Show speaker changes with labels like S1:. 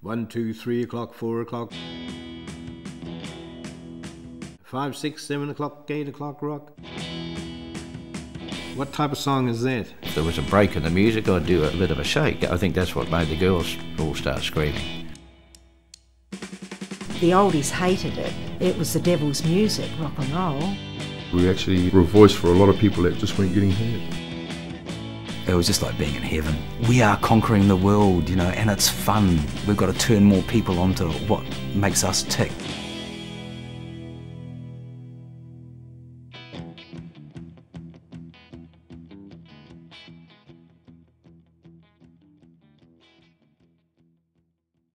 S1: 1, 2, 3 o'clock, 4 o'clock, 5, 6, 7 o'clock, 8 o'clock rock. What type of song is that?
S2: If there was a break in the music, I'd do a bit of a shake. I think that's what made the girls all start screaming.
S3: The oldies hated it. It was the devil's music, rock and roll.
S4: We actually were a voice for a lot of people that just weren't getting heard.
S5: It was just like being in heaven. We are conquering the world, you know, and it's fun. We've got to turn more people onto what makes us tick.